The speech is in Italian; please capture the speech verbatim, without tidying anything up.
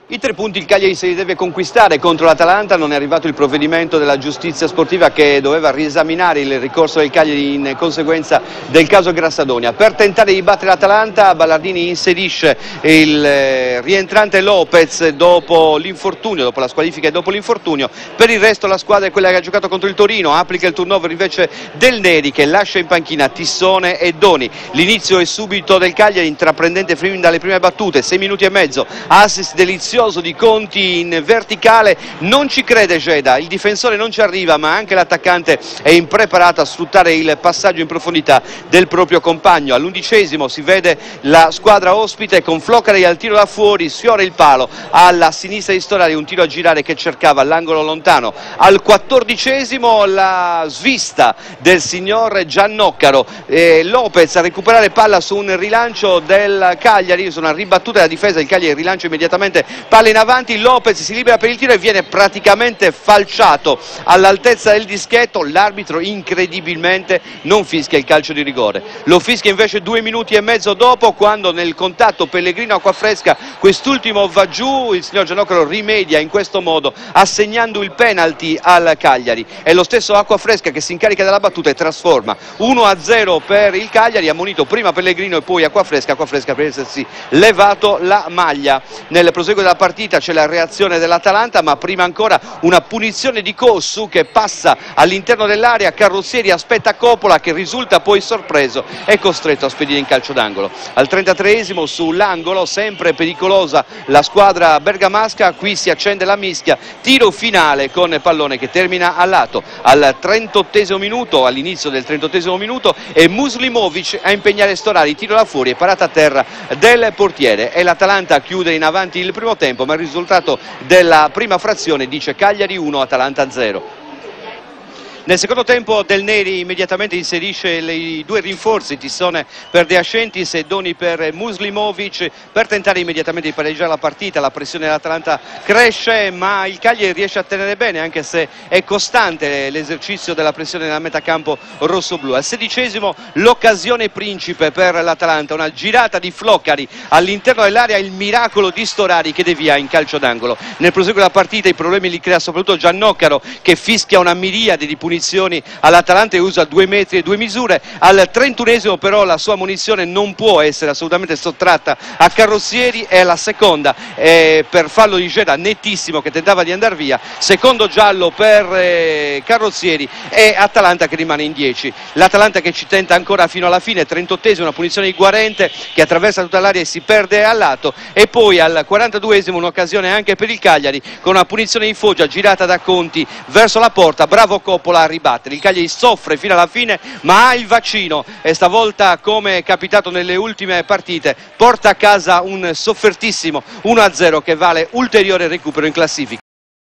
I tre punti il Cagliari se li deve conquistare contro l'Atalanta, non è arrivato il provvedimento della giustizia sportiva che doveva riesaminare il ricorso del Cagliari in conseguenza del caso Grassadonia. Per tentare di battere l'Atalanta, Ballardini inserisce il eh, rientrante Lopez dopo l'infortunio, dopo la squalifica e dopo l'infortunio. Per il resto la squadra è quella che ha giocato contro il Torino, applica il turnover invece del Neri che lascia in panchina Tissone e Doni. L'inizio è subito del Cagliari, intraprendente fin dalle prime battute, sei minuti e mezzo, assist delizioso di Conti in verticale, non ci crede Geda, il difensore non ci arriva ma anche l'attaccante è impreparato a sfruttare il passaggio in profondità del proprio compagno. All'undicesimo si vede la squadra ospite con Floccari al tiro da fuori, sfiora il palo alla sinistra di Storari, un tiro a girare che cercava l'angolo lontano. Al quattordicesimo la svista del signor Giannoccaro, eh, Lopez a recuperare palla su un rilancio del Cagliari, su una ribattuta della difesa del Cagliari, rilancio immediatamente palla in avanti, Lopez si libera per il tiro e viene praticamente falciato all'altezza del dischetto. L'arbitro incredibilmente non fischia il calcio di rigore, lo fischia invece due minuti e mezzo dopo, quando nel contatto Pellegrino Acquafresca quest'ultimo va giù, il signor Giannoccaro rimedia in questo modo assegnando il penalty al Cagliari. È lo stesso Acquafresca che si incarica della battuta e trasforma uno a zero per il Cagliari, ammonito prima Pellegrino e poi Acquafresca, Acquafresca per essersi levato la maglia. Nel proseguo della partita c'è la reazione dell'Atalanta, ma prima ancora una punizione di Cossu che passa all'interno dell'area, Carrozzieri aspetta Coppola che risulta poi sorpreso e costretto a spedire in calcio d'angolo. Al trentatreesimo sull'angolo, sempre pericolosa la squadra bergamasca, qui si accende la mischia, tiro finale con pallone che termina a lato. Al trentottesimo minuto, all'inizio del trentottesimo minuto, è Muslimovic a impegnare Storari, tiro da fuori e parata a terra del portiere, e l'Atalanta chiude in avanti il primo tempo, ma il risultato della prima frazione dice Cagliari uno, Atalanta zero. Nel secondo tempo Del Neri immediatamente inserisce i due rinforzi, Tissone per De Ascentis e Doni per Muslimovic, per tentare immediatamente di pareggiare la partita. La pressione dell'Atalanta cresce, ma il Cagliari riesce a tenere bene, anche se è costante l'esercizio della pressione nella metacampo rossoblu. Al sedicesimo l'occasione principe per l'Atalanta, una girata di Floccari all'interno dell'area, il miracolo di Storari che devia in calcio d'angolo. Nel proseguo della partita i problemi li crea soprattutto Giannoccaro che fischia una miriade di punizioni all'Atalanta e usa due metri e due misure. Al trentunesimo però la sua munizione non può essere assolutamente sottratta a Carrozzieri, e alla seconda eh, per fallo di Geda nettissimo che tentava di andare via, secondo giallo per eh, Carrozzieri, e Atalanta che rimane in dieci. L'Atalanta che ci tenta ancora fino alla fine, trentottesimo una punizione di Guarente che attraversa tutta l'area e si perde al lato, e poi al quarantaduesimo un'occasione anche per il Cagliari con una punizione di Foggia girata da Conti verso la porta, bravo Coppola a ribattere. Il Cagliari soffre fino alla fine ma ha il vaccino e stavolta, come è capitato nelle ultime partite, porta a casa un soffertissimo uno a zero che vale ulteriore recupero in classifica.